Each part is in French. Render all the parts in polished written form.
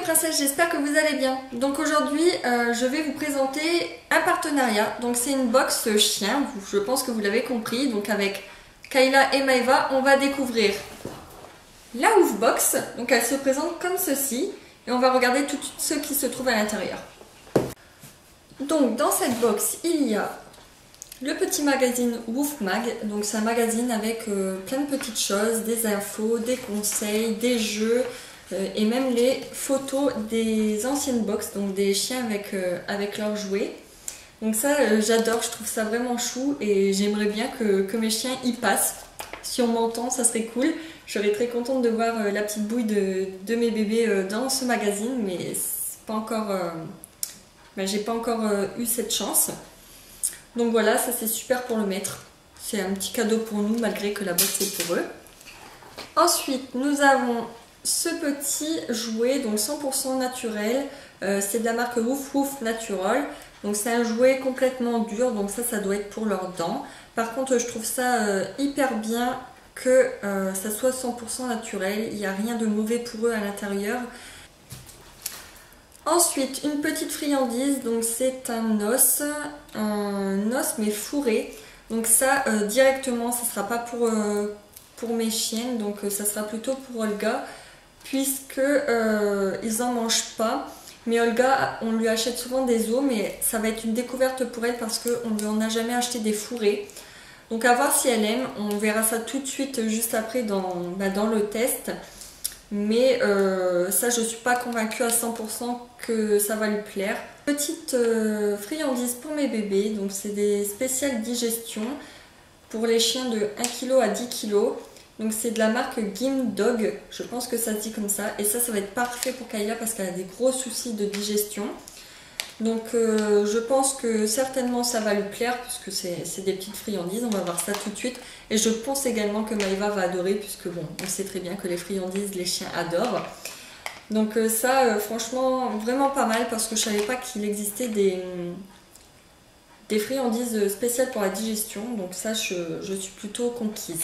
princesses, j'espère que vous allez bien. Donc aujourd'hui, je vais vous présenter un partenariat. Donc c'est une box chien, je pense que vous l'avez compris. Donc avec Kayla et Maeva, on va découvrir la Ouf Box. Donc elle se présente comme ceci. Et on va regarder tout ce qui se trouve à l'intérieur. Donc dans cette box, il y a le petit magazine Wouf Mag. Donc c'est un magazine avec plein de petites choses, des infos, des conseils, des jeux et même les photos des anciennes box, donc des chiens avec leurs jouets. Donc ça j'adore, je trouve ça vraiment chou et j'aimerais bien que mes chiens y passent. Si on m'entend, ça serait cool. Je serais très contente de voir la petite bouille de mes bébés dans ce magazine, mais c'est pas encore, j'ai pas encore eu cette chance. Donc voilà, ça c'est super pour le mettre. C'est un petit cadeau pour nous malgré que la box est pour eux. Ensuite, nous avons ce petit jouet, donc 100% naturel. C'est de la marque Wouf Wouf Natural. Donc c'est un jouet complètement dur, donc ça doit être pour leurs dents. Par contre, je trouve ça hyper bien que ça soit 100% naturel. Il n'y a rien de mauvais pour eux à l'intérieur. Ensuite, une petite friandise, donc c'est un os mais fourré. Donc ça, directement, ça ne sera pas pour mes chiennes, donc ça sera plutôt pour Olga, puisque ils n'en mangent pas. Mais Olga, on lui achète souvent des os, mais ça va être une découverte pour elle parce qu'on ne lui en a jamais acheté des fourrés. Donc à voir si elle aime, on verra ça tout de suite juste après dans le test. Mais ça, je ne suis pas convaincue à 100% que ça va lui plaire. Petite friandise pour mes bébés, donc c'est des spéciales digestion pour les chiens de 1 kg à 10 kg. Donc c'est de la marque Gim Dog, je pense que ça se dit comme ça. Et ça va être parfait pour Kayla parce qu'elle a des gros soucis de digestion. Donc je pense que certainement ça va lui plaire puisque c'est des petites friandises, on va voir ça tout de suite. Et je pense également que Maeva va adorer puisque bon, on sait très bien que les friandises, les chiens adorent. Donc ça franchement vraiment pas mal parce que je savais pas qu'il existait des friandises spéciales pour la digestion. Donc ça je suis plutôt conquise.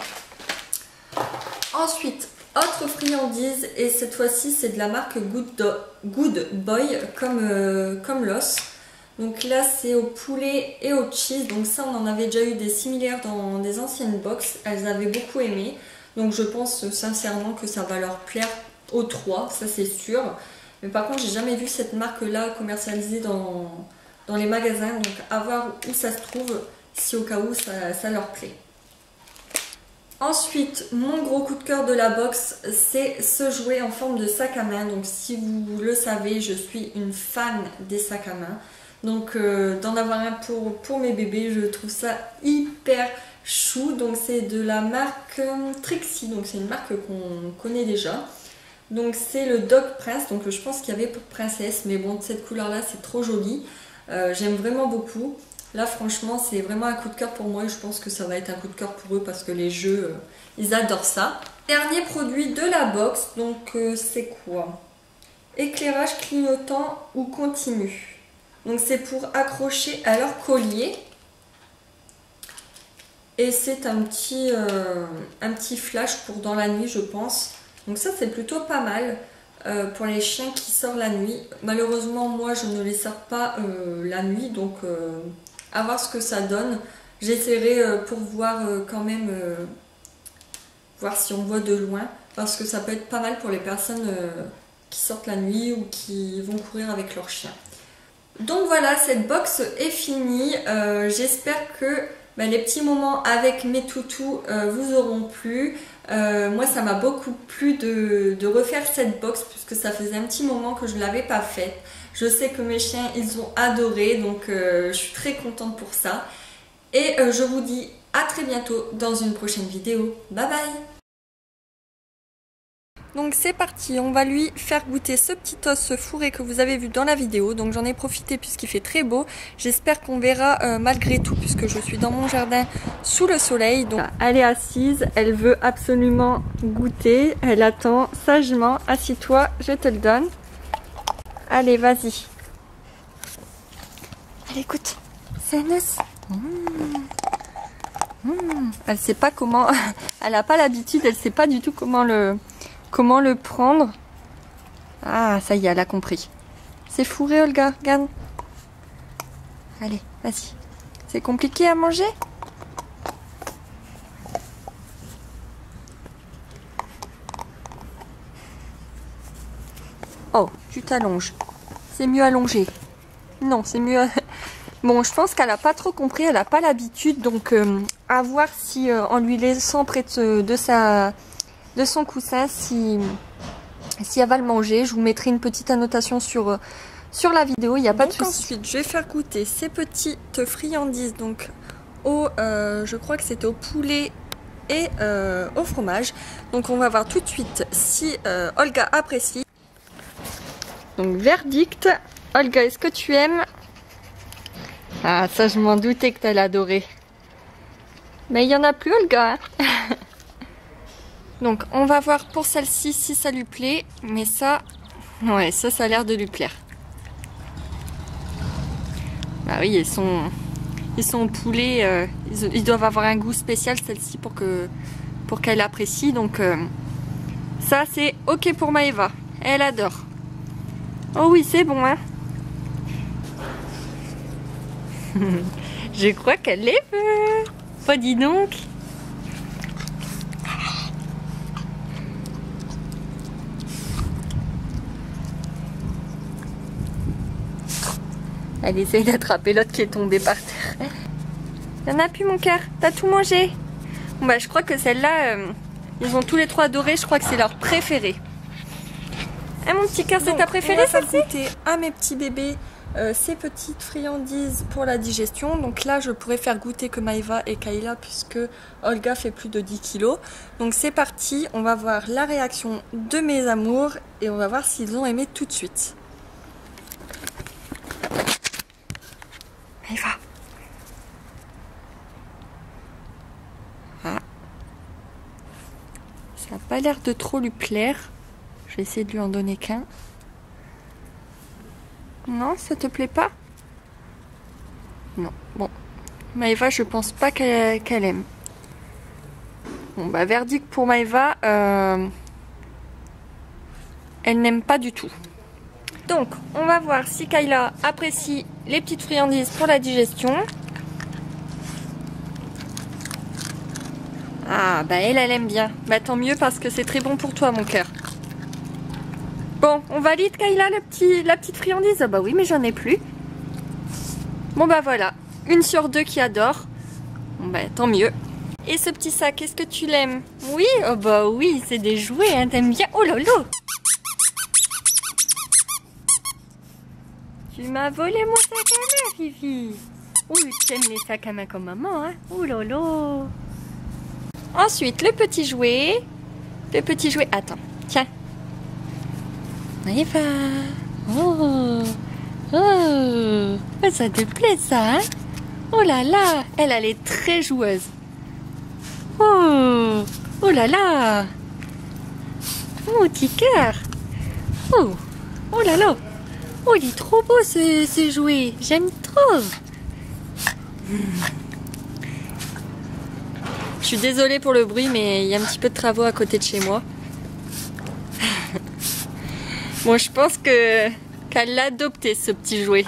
Ensuite, autre friandise, et cette fois-ci c'est de la marque Good Boy comme l'os. Donc là c'est au poulet et au cheese, donc ça on en avait déjà eu des similaires dans des anciennes box, elles avaient beaucoup aimé. Donc je pense sincèrement que ça va leur plaire aux trois, ça c'est sûr. Mais par contre j'ai jamais vu cette marque là commercialisée dans les magasins, donc à voir où ça se trouve si au cas où ça leur plaît. Ensuite, mon gros coup de cœur de la box, c'est ce jouet en forme de sac à main. Donc si vous le savez, je suis une fan des sacs à main. Donc d'en avoir un pour mes bébés, je trouve ça hyper chou. Donc c'est de la marque Trixie, donc c'est une marque qu'on connaît déjà. Donc c'est le Dog Prince, donc je pense qu'il y avait pour princesse, mais bon, cette couleur là c'est trop joli. J'aime vraiment beaucoup. Là franchement c'est vraiment un coup de cœur pour moi et je pense que ça va être un coup de cœur pour eux parce que les jeux, ils adorent ça. Dernier produit de la box, donc c'est quoi? Éclairage clignotant ou continu. Donc c'est pour accrocher à leur collier. Et c'est un petit flash pour dans la nuit je pense. Donc ça c'est plutôt pas mal pour les chiens qui sortent la nuit. Malheureusement moi je ne les sors pas la nuit donc... à voir ce que ça donne. J'essaierai pour voir quand même voir si on voit de loin parce que ça peut être pas mal pour les personnes qui sortent la nuit ou qui vont courir avec leur chien. Donc voilà, cette box est finie. J'espère que les petits moments avec mes toutous vous auront plu. Moi ça m'a beaucoup plu de refaire cette box puisque ça faisait un petit moment que je ne l'avais pas faite. Je sais que mes chiens ils ont adoré donc je suis très contente pour ça. Et je vous dis à très bientôt dans une prochaine vidéo. Bye bye. Donc c'est parti, on va lui faire goûter ce petit os fourré que vous avez vu dans la vidéo. Donc j'en ai profité puisqu'il fait très beau. J'espère qu'on verra malgré tout puisque je suis dans mon jardin sous le soleil. Donc elle est assise, elle veut absolument goûter. Elle attend sagement. Assis-toi, je te le donne. Allez, vas-y. Allez, écoute. C'est un os. Elle sait pas comment... Elle n'a pas l'habitude, elle sait pas du tout comment le prendre. Ah, ça y est, elle a compris. C'est fourré, Olga, regarde. Allez, vas-y. C'est compliqué à manger? Oh, tu t'allonges. C'est mieux allongé. Non, c'est mieux... Bon, je pense qu'elle a pas trop compris, elle a pas l'habitude, donc à voir si en lui laissant près de son coussin, si elle va le manger. Je vous mettrai une petite annotation sur la vidéo, il n'y a pas de souci. Ensuite, je vais faire goûter ces petites friandises, donc je crois que c'était au poulet et au fromage. Donc on va voir tout de suite si Olga apprécie. Donc verdict, Olga, est-ce que tu aimes? Ah, ça, je m'en doutais que tu allais adorer. Mais il n'y en a plus, Olga. Hein. Donc, on va voir pour celle-ci si ça lui plaît. Mais ça, ouais, ça a l'air de lui plaire. Bah oui, ils sont au poulet. Ils doivent avoir un goût spécial, celle-ci, pour qu'elle apprécie. Donc, ça, c'est OK pour Maëva. Elle adore. Oh oui, c'est bon, hein. Je crois qu'elle les veut. Oh, dis donc. Elle essaye d'attraper l'autre qui est tombé par terre. Il n'y en a plus, mon cœur. T'as tout mangé. Bon, bah, je crois que celle-là, ils ont tous les trois adoré. Je crois que c'est leur préféré. Hein, mon petit cœur, c'est ta préférée, celle-ci? On va goûter à mes petits bébés ces petites friandises pour la digestion. Donc là, je pourrais faire goûter que Maëva et Kayla, puisque Olga fait plus de 10 kilos. Donc c'est parti, on va voir la réaction de mes amours et on va voir s'ils ont aimé tout de suite. Maëva. Ah. Ça n'a pas l'air de trop lui plaire. Je vais essayer de lui en donner qu'un. Non, ça te plaît pas? Non. Bon. Maëva, je pense pas qu'elle aime. Bon, bah, verdict pour Maëva. Elle n'aime pas du tout. Donc, on va voir si Kayla apprécie les petites friandises pour la digestion. Ah, bah elle aime bien. Bah tant mieux parce que c'est très bon pour toi, mon cœur. Bon, on valide Kayla la petite friandise? Ah bah oui, mais j'en ai plus. Bon bah voilà, 1 sur 2 qui adore. Bon bah tant mieux. Et ce petit sac, est-ce que tu l'aimes? Oui? Oh bah oui, c'est des jouets, hein, t'aimes bien? Oh lolo! Tu m'as volé mon sac à main, Fifi. Oui, tu aimes les sacs à main comme maman, hein? Oh lolo! Ensuite, le petit jouet. Le petit jouet, attends, tiens. Maëva. Oh, oh, ça te plaît ça, hein? Oh là là, elle est très joueuse. Oh, oh là là. Oh, petit cœur. Oh, oh là là. Oh, il est trop beau ce jouet. J'aime trop. Je suis désolée pour le bruit, mais il y a un petit peu de travaux à côté de chez moi. Bon, je pense qu'elle l'a adopté, ce petit jouet.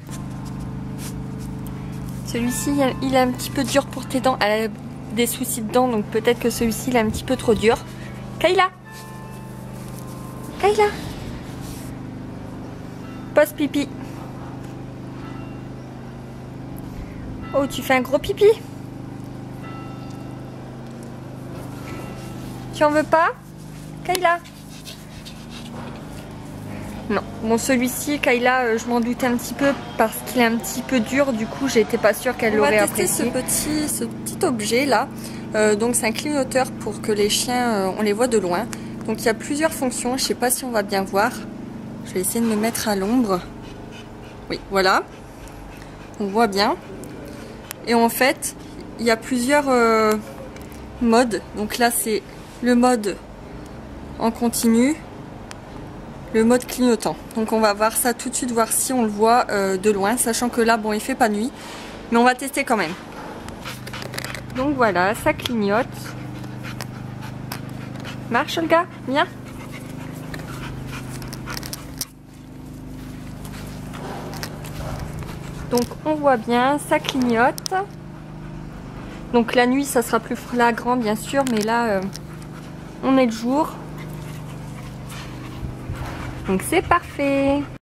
Celui-ci, il est un petit peu dur pour tes dents. Elle a des soucis de dents, donc peut-être que celui-ci, il est un petit peu trop dur. Kayla! Kayla! Pose pipi. Oh, tu fais un gros pipi? Tu en veux pas? Kayla? Non, bon celui-ci, Kayla, je m'en doutais un petit peu parce qu'il est un petit peu dur, du coup j'étais pas sûre qu'elle l'aurait apprécié. On va tester ce petit objet là, donc c'est un clignoteur pour que les chiens, on les voit de loin. Donc il y a plusieurs fonctions, je sais pas si on va bien voir. Je vais essayer de me mettre à l'ombre. Oui, voilà, on voit bien. Et en fait, il y a plusieurs modes, donc là c'est le mode en continu. Le mode clignotant. Donc on va voir ça tout de suite, voir si on le voit de loin, sachant que là, bon, il fait pas nuit, mais on va tester quand même. Donc voilà, ça clignote. Marche, Olga, viens. Donc on voit bien, ça clignote. Donc la nuit ça sera plus flagrant bien sûr, mais là on est le jour. Donc c'est parfait.